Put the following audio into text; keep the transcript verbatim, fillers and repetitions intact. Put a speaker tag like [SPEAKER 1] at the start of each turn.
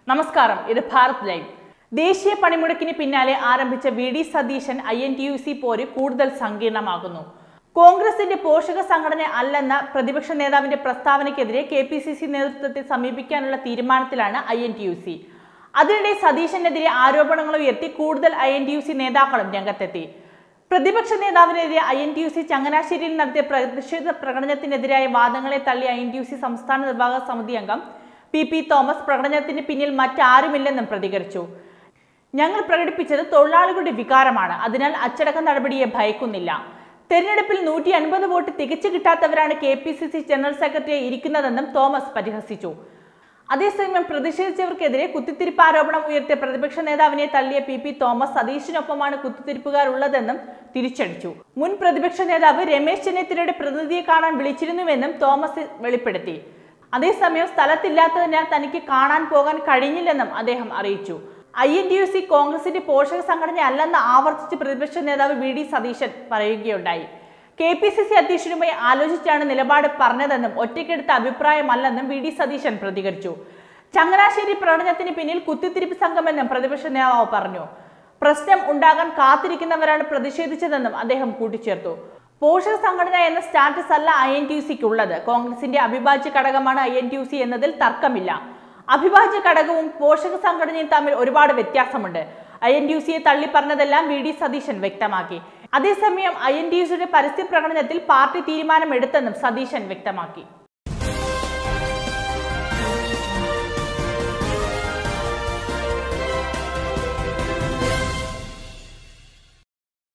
[SPEAKER 1] നമസ്കാരം, ഇത് ഭാരത് ലൈവ്. ദേശീയ പണിമുടക്കിന് പിന്നാലെ ആരംഭിച്ച V D Satheesan I N T U C പോര് കൂടുതൽ സങ്കീർണമാകുന്നു. കോൺഗ്രസിന്റെ പോഷക സംഘടന അല്ലെന്ന പ്രതിപക്ഷ നേതാവിന്റെ പ്രസ്താവനയ്ക്കെതിരെ കെ പി സി സി നേതൃത്വത്തെ സമീപിക്കാനുള്ള തീരുമാനത്തിലാണ് I N T U C. അതിനിടെ സതീശനെതിരെ ആരോപണങ്ങൾ ഉയർത്തി കൂടുതൽ I N T U C നേതാക്കളും രംഗത്തെത്തി. പ്രതിപക്ഷ നേതാവിനെതിരെ I N T U C ചങ്ങനാശ്ശേരിയിൽ നടത്തിയ പ്രതിഷേധ പ്രകടനത്തിനെതിരായ വാദങ്ങളെ തള്ളി I N T U C സംസ്ഥാന നിർവാഹക സമിതി അംഗം പി പി തോമസ് പ്രകടനത്തിന് പിന്നിൽ മറ്റാരുമില്ലെന്നും പ്രതികരിച്ചു. ഞങ്ങൾ പ്രകടിപ്പിച്ചത് തൊഴിലാളികളുടെ വികാരമാണ്, അതിനാൽ അച്ചടക്ക നടപടിയെ ഭയക്കുന്നില്ല. തെരഞ്ഞെടുപ്പിൽ നൂറ്റി അൻപത് വോട്ട് തികച്ചു കിട്ടാത്തവരാണ് K P C C general secretary ഇരിക്കുന്നതെന്നും തോമസ് പരിഹസിച്ചു. അതേസമയം പ്രതിഷേധിച്ചവർക്കെതിരെ കുത്തിത്തിരിപ്പ് ആരോപണം ഉയർത്തിയ പ്രതിപക്ഷ നേതാവിനെ തള്ളിയ പി പി തോമസ് സതീശിനൊപ്പമാണ് കുത്തിത്തിരിപ്പുകാരുള്ളതെന്നും തിരിച്ചടിച്ചു. മുൻ പ്രതിപക്ഷ നേതാവ് രമേശ് ചെന്നിത്തലയുടെ പ്രതിനിധിയെ കാണാൻ വിളിച്ചിരുന്നുവെന്നും തോമസ് വെളിപ്പെടുത്തി. അതേസമയം സ്ഥലത്തില്ലാത്തതിനാൽ തനിക്ക് കാണാൻ പോകാൻ കഴിഞ്ഞില്ലെന്നും അദ്ദേഹം അറിയിച്ചു. I N T U C കോൺഗ്രസിന്റെ പോഷക സംഘടന അല്ലെന്ന് ആവർത്തിച്ച് പ്രതിപക്ഷ നേതാവ് വി ഡി സതീശൻ പറയുകയുണ്ടായി. കെ പി സി സി അധ്യക്ഷനുമായി ആലോചിച്ചാണ് നിലപാട് പറഞ്ഞതെന്നും ഒറ്റയ്ക്കെടുത്ത അഭിപ്രായമല്ലെന്നും വി ഡി സതീശൻ പ്രതികരിച്ചു. ചങ്ങനാശ്ശേരി പ്രകടനത്തിന് പിന്നിൽ കുത്തിത്തിരിപ്പ് സംഘമെന്നും പ്രതിപക്ഷ നേതാവ് പറഞ്ഞു. പ്രശ്നം ഉണ്ടാകാൻ കാത്തിരിക്കുന്നവരാണ് പ്രതിഷേധിച്ചതെന്നും അദ്ദേഹം കൂട്ടിച്ചേർത്തു. പോഷക സംഘടന എന്ന സ്റ്റാറ്റസ് അല്ല ഐ എൻ ടി യു സിക്ക് ഉള്ളത്. കോൺഗ്രസിന്റെ അവിഭാജ്യ ഘടകമാണ് I N T U C എന്നതിൽ തർക്കമില്ല. അവിഭാജ്യ ഘടകവും പോഷക സംഘടനയും തമ്മിൽ ഒരുപാട് വ്യത്യാസമുണ്ട്. ഐ എൻ ടി യു സിയെ തള്ളിപ്പറഞ്ഞതെല്ലാം വി ഡി സതീശൻ വ്യക്തമാക്കി. അതേസമയം ഐ എൻ ടി യു സിയുടെ പരസ്യ പ്രകടനത്തിൽ പാർട്ടി തീരുമാനമെടുത്തെന്നും സതീശൻ വ്യക്തമാക്കി.